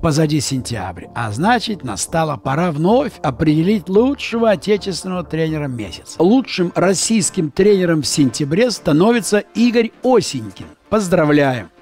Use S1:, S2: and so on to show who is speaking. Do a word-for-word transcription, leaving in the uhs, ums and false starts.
S1: позади сентябрь, а значит, настала пора вновь определить лучшего отечественного тренера месяца. Лучшим российским тренером в сентябре становится Игорь Осенькин. Поздравляем!